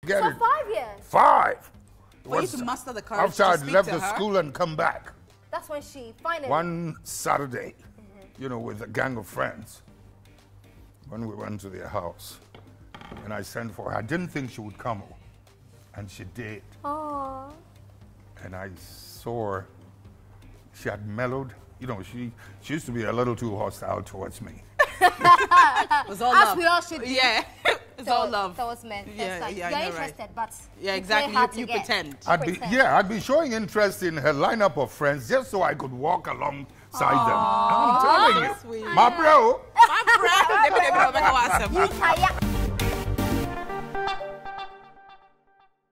Get so it? 5 years? 5. For you to master the courage after to I'd speak left to the her? school and come back. That's when she finally... One Saturday, you know, with a gang of friends, when we went to their house, and I sent for her. I didn't think she would come, and she did. Aww. And I saw her. She had mellowed. You know, she used to be a little too hostile towards me. It was all As love. we all should be. Yeah, it's all love. Towards men. Yeah, Like, yeah, you're you're interested, right. but Yeah, it's very exactly. hard to You get. pretend. I'd be showing interest in her lineup of friends just so I could walk alongside them. I'm telling you. Sweet. My bro. My bro.